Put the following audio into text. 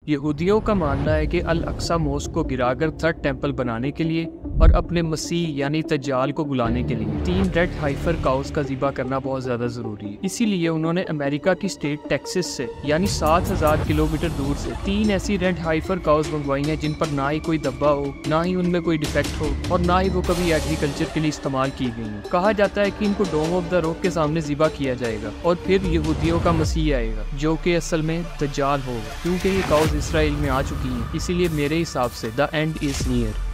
यहूदियों का मानना है कि अल अक्सा मॉस्क को गिराकर थर्ड टेंपल बनाने के लिए और अपने मसीह यानी दज्जाल को बुलाने के लिए 3 रेड हाइफर काउस का ज़िबा करना बहुत ज़्यादा ज़रूरी है। इसीलिए उन्होंने अमेरिका की स्टेट टेक्सास से यानी 7000 किलोमीटर दूर से 3 ऐसी रेड हाइफर काउस मंगवाई हैं जिन पर ना ही कोई धब्बा हो, ना ही उनमें कोई डिफेक्ट हो और ना ही वो कभी एग्रीकल्चर के लिए इस्तेमाल की गई हैं। कहा जाता है कि इनको डोम ऑफ द रॉक के सामने ज़िबा किया जाएगा और फिर यहूदियों का मसीह आएगा जो कि असल में दज्जाल होगा। क्योंकि ये काउस इसराइल में आ चुकी हैं, इसीलिए मेरे हिसाब से द एंड इज नियर।